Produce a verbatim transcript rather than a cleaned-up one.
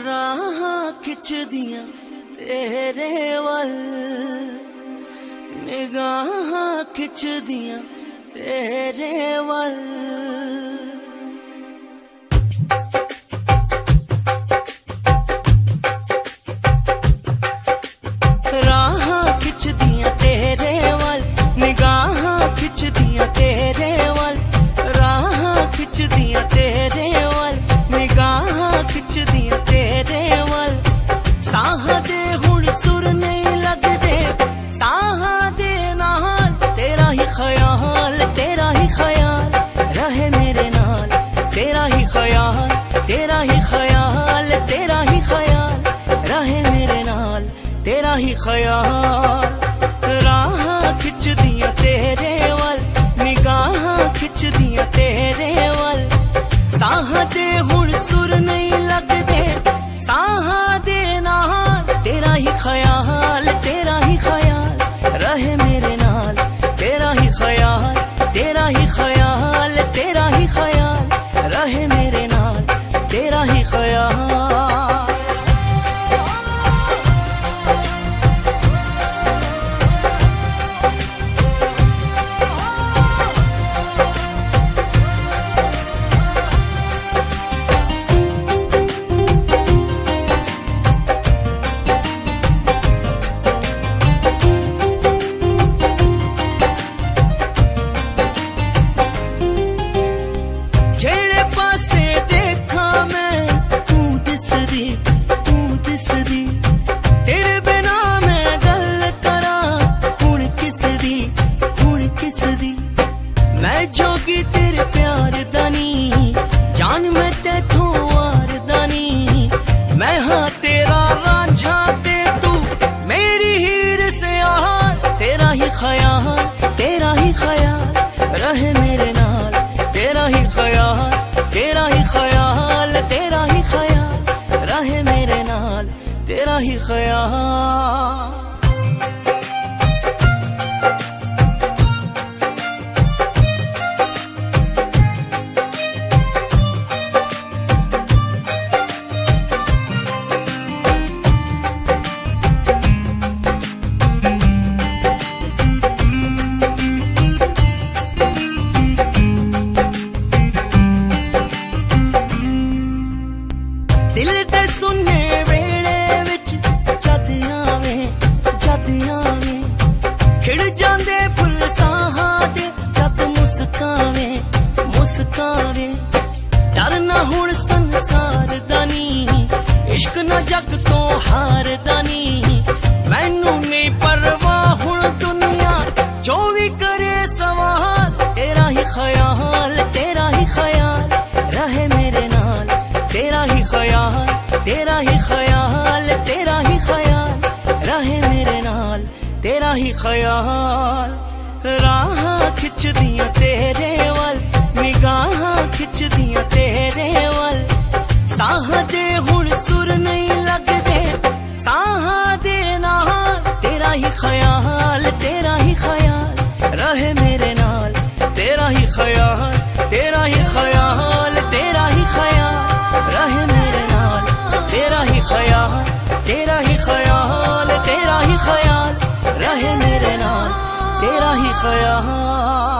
राहां खिचदियां तेरे वल, निगाहां खिचदियां तेरे वल। राहां खिचदियां तेरे वल, निगाहां खिचदियां तेरे वल, राहां खिचदियां तेरे वल, निगाहां खिचदियां तेरे वल। साह दे हुण सुर नहीं लगदे, साह दे नाल तेरा ही ख्याल, तेरा ही ख्याल रहे मेरे नाल, तेरा ही ख्याल, तेरा ही ख्याल, तेरा ही ख्याल रहे मेरे नाल, तेरा ही ख्याल। राहां खिचदियां तेरे वल, निगाहां खिचदियां तेरे वल। साह दे हुण सुर नहीं लगदे, साह दे नाल तेरा ही ख्याल, तेरा ही ख्याल रहे मेरे नाल, तेरा ही ख्याल, तेरा ही ख्याल, तेरा ही ख्याल रहे मेरे नाल, तेरा ही ख्याल। मैं जोगी तेरे प्यार दानी, जान मैं तेथों वार दानी। मैं हाँ तेरा रांझा ते तू मेरी हीर से आहार, तेरा ही ख्याल, तेरा ही ख्याल रहे मेरे नाल, तेरा ही ख्याल, तेरा ही ख्याल, तेरा ही ख्याल रहे मेरे नाल, तेरा ही ख्याल। दिल दे सुनने वेले विच जद आवे, जद आवे खिड़ जांदे फुल साहां दे, जद मुस्कावे, मुस्कावे। डर ना हुण संसार दा नी, इश्क ना जग तो हार दा नी। मैनू नहीं परवाह हुण दुनिया जो भी करे सवाल, तेरा ही ख्याल, तेरा ही ख्याल रहे मेरे नाल, तेरा ही ख्याल, तेरा ही ख्याल, तेरा ही ख्याल रहे मेरे नाल, तेरा ही ख्याल। राहां खिचदियां तेरे वल, निगाहां खिचदियां तेरे वल। साह दे हुण सुर नहीं लगदे, साह दे नाल तेरा ही ख्याल, तेरा ही ख्याल रहे मेरे नाल, तेरा ही ख्याल, तेरा ही ख्याल, तेरा ही ख्याल रहे मेरे नाल, तेरा ही ख्याल, तेरा ही ख्याल, तेरा ही ख्याल रहे मेरे नाल, तेरा ही ख्याल।